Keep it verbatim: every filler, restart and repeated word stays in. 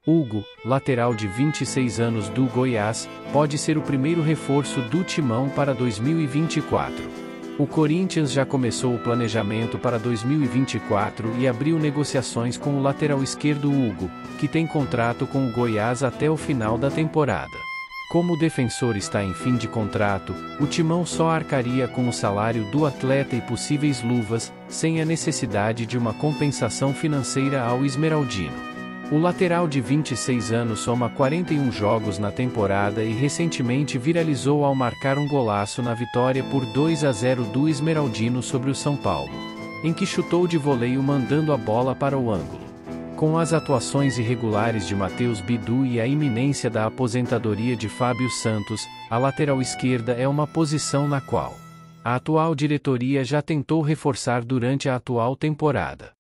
Hugo, lateral de vinte e seis anos do Goiás, pode ser o primeiro reforço do Timão para dois mil e vinte e quatro. O Corinthians já começou o planejamento para dois mil e vinte e quatro e abriu negociações com o lateral esquerdo Hugo, que tem contrato com o Goiás até o final da temporada. Como o defensor está em fim de contrato, o Timão só arcaria com o salário do atleta e possíveis luvas, sem a necessidade de uma compensação financeira ao esmeraldino. O lateral de vinte e seis anos soma quarenta e um jogos na temporada e recentemente viralizou ao marcar um golaço na vitória por dois a zero do Esmeraldino sobre o São Paulo, em que chutou de voleio mandando a bola para o ângulo. Com as atuações irregulares de Matheus Bidu e a iminência da aposentadoria de Fábio Santos, a lateral esquerda é uma posição na qual a atual diretoria já tentou reforçar durante a atual temporada.